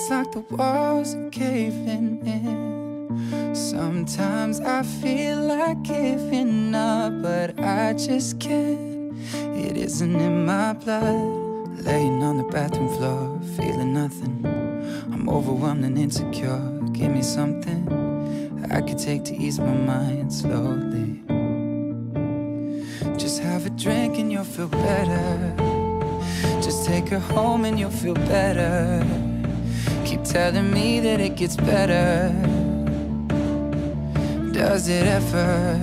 It's like the walls are caving in. Sometimes I feel like giving up, but I just can't. It isn't in my blood. Laying on the bathroom floor, feeling nothing. I'm overwhelmed and insecure. Give me something I could take to ease my mind slowly. Just have a drink and you'll feel better. Just take her home and you'll feel better. Keep telling me that it gets better. Does it ever?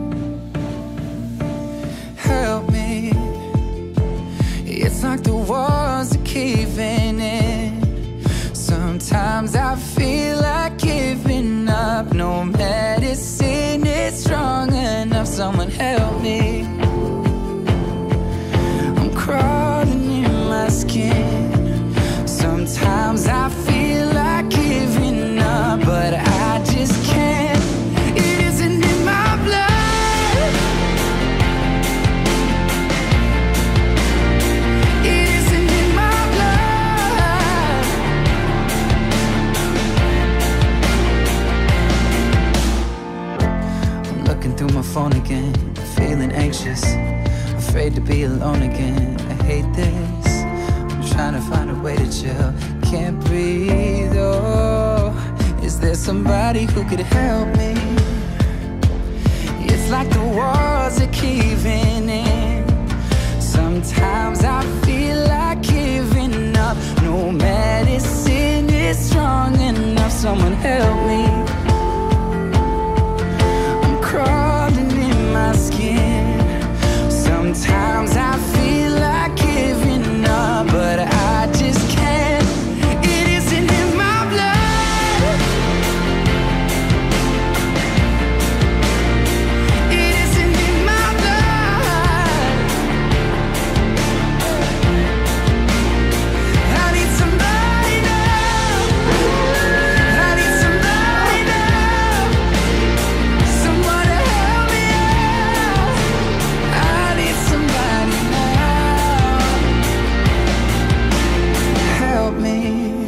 Help me. It's like the walls are caving in. Sometimes I feel like giving up. No medicine is strong enough. Someone help me. I'm crawling in my skin. Sometimes I feel like giving up, but I just can't. It isn't in my blood. It isn't in my blood. I'm looking through my phone again, feeling anxious, afraid to be alone again. I hate this. I'm trying to find a way to chill. Can't breathe, oh. Is there somebody who could help me? It's like the walls are caving in. Sometimes I feel like giving up. No medicine is strong enough. Someone help me. I'm crawling in my skin. Sometimes I feel like giving up, but I just can't. It isn't in my blood. It isn't in my blood. I need somebody now. I need somebody now. Someone to help me out. I need somebody now. Help me.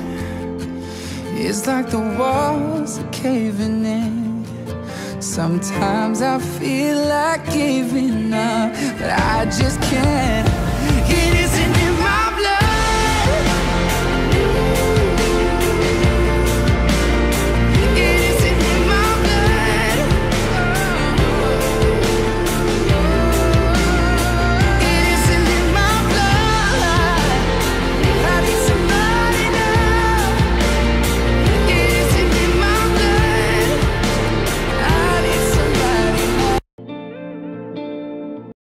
It's like the walls are caving in. Sometimes I feel like giving up, but I just can't. It is